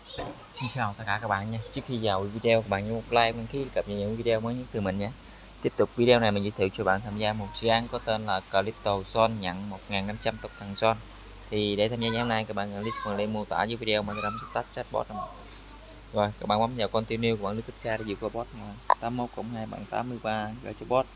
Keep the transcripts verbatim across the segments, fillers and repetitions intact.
Xin chào tất cả các bạn nha. Trước khi vào video, các bạn nhớ một like, đăng ký cập nhật những video mới nhất từ mình nhé. Tiếp tục video này mình giới thiệu cho bạn tham gia một dự án có tên là Crypto Zone nhận một nghìn năm trăm token Zone. Thì để tham gia dự án này, các bạn click vào link mô tả dưới video mà Telegram sẽ tắt chatbot. Rồi các bạn bấm vào continue, các bạn click xa để vượt qua bot tám mốt cộng hai bằng tám mươi ba gửi cho bot.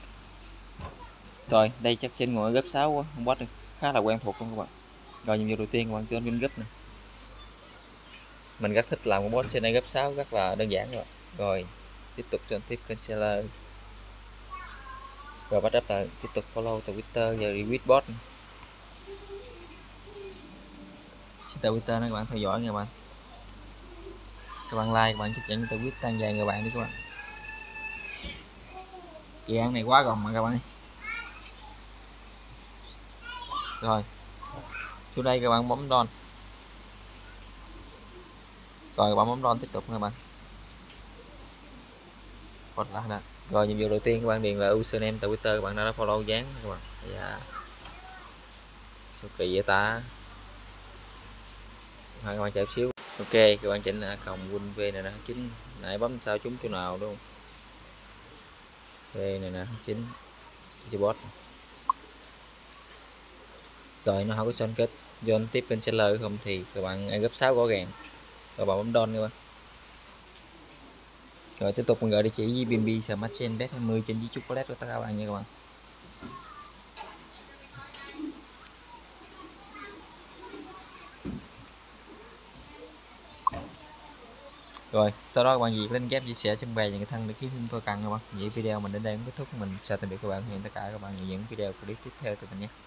Rồi đây chắc trên ngồi gấp sáu quá, bot này khá là quen thuộc luôn các bạn. Rồi nhiệm vụ đầu tiên các bạn join group này. Mình rất thích làm một bot trên đây gấp sáu, rất là đơn giản rồi. Rồi tiếp tục join tiếp kênh seller, rồi bắt đầu là tiếp tục follow Twitter và retweet bot. Trên Twitter này các bạn theo dõi nha các bạn, các bạn like, các bạn chấp nhận Twitter tăng dài người bạn đi các bạn. Dự án này quá gồng mà các bạn. Rồi xuống đây các bạn bấm don, rồi các bạn bấm don tiếp tục các bạn. Còn lại nè. Rồi nhiệm vụ đầu tiên các bạn điền là username Twitter các bạn đã follow dán các bạn. Dạ. Sao kỳ vậy ta? Hai các bạn chạy xíu. Ok, các bạn chỉnh là còng win v này nè chính, nãy bấm sao trúng chỗ nào đúng không? V này nè chính cho bot. Rồi nó không có son kết join tiếp kênh seller không thì các bạn ăn gấp sáu rõ ràng. Rồi bạn bấm don các bạn. Rồi tiếp tục mình gọi địa chỉ với bê en bê Smart Chain bet hai mươi trên với chocolate của tất cả các bạn nha các bạn. Rồi sau đó các bạn việc lên ghép chia sẻ trong bài những cái thân để kiếm thêm tôi cần các bạn. Vậy video mình đến đây cũng kết thúc, mình chào tạm biệt các bạn, hẹn tất cả các bạn những video clip tiếp theo từ mình nhé.